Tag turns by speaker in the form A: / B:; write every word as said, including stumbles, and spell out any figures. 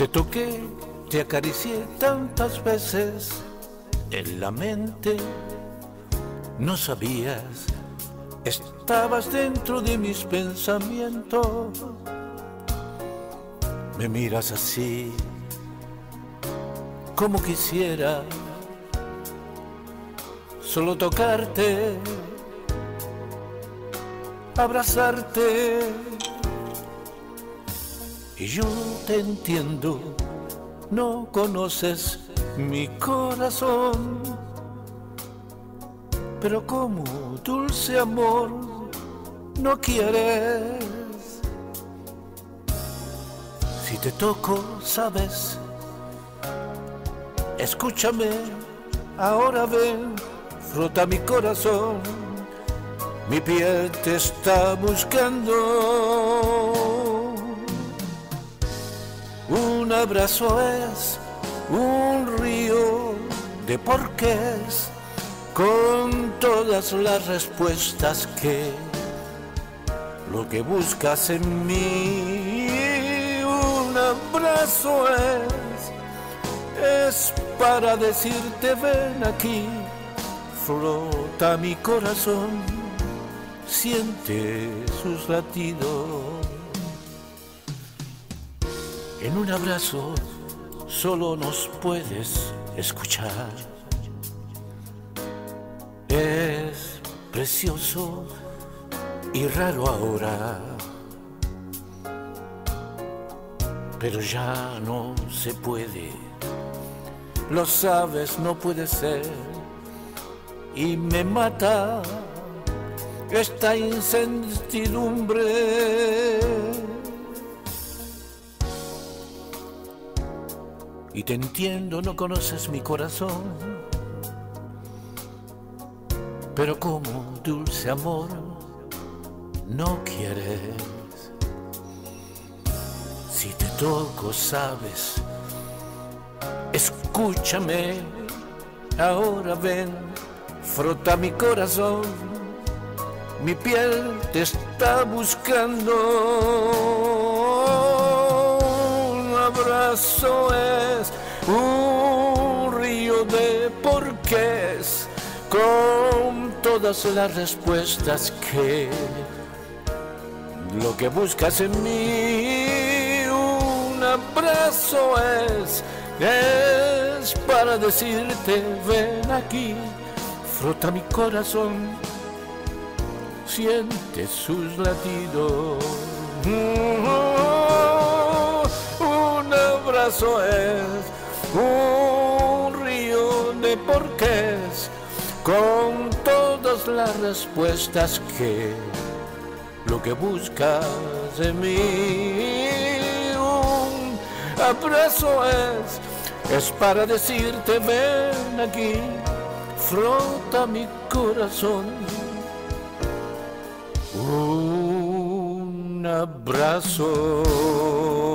A: Te toqué, te acaricié tantas veces en la mente. No sabías, estabas dentro de mis pensamientos. Me miras así, como quisiera solo tocarte, abrazarte. Y yo te entiendo, no conoces mi corazón, pero como dulce amor no quieres. Si te toco, sabes, escúchame, ahora ven, frota mi corazón, mi piel te está buscando. Un abrazo es un río de porqués, con todas las respuestas que lo que buscas en mí. Un abrazo es, es para decirte ven aquí, flota mi corazón, siente sus latidos. En un abrazo solo nos puedes escuchar. Es precioso y raro ahora, pero ya no se puede. Lo sabes, no puede ser. Y me mata esta incertidumbre. Y te entiendo, no conoces mi corazón, pero como dulce amor no quieres. Si te toco, sabes, escúchame, ahora ven, frota mi corazón, mi piel te está buscando. Un abrazo es un río de porqués, con todas las respuestas que lo que buscas en mí. Un abrazo es, es para decirte ven aquí, frota mi corazón, siente sus latidos. Un abrazo es un río de porqués, con todas las respuestas que lo que buscas en mí. Un abrazo es, es para decirte ven aquí, frota mi corazón. Un abrazo.